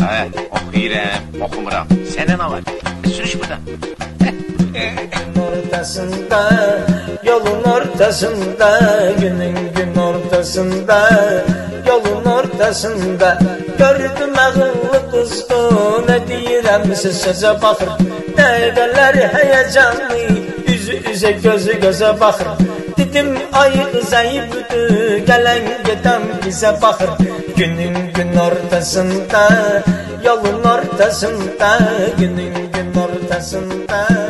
Okuyuram, okumuram. Senden alay. Sürüş burada. Ortasında, yolun ortasında, günün gün ortasında, yolun ortasında gördüm ağıllı kızdı, ne diyiremse söze bakır. Dəqiqələr heyecanlı, üzü üzə gözü göze bakır. Dedim ayı zayıfdı, gelen giden bize bakır. Günün gün ortasında, yolun ortasında, günün gün ortasında.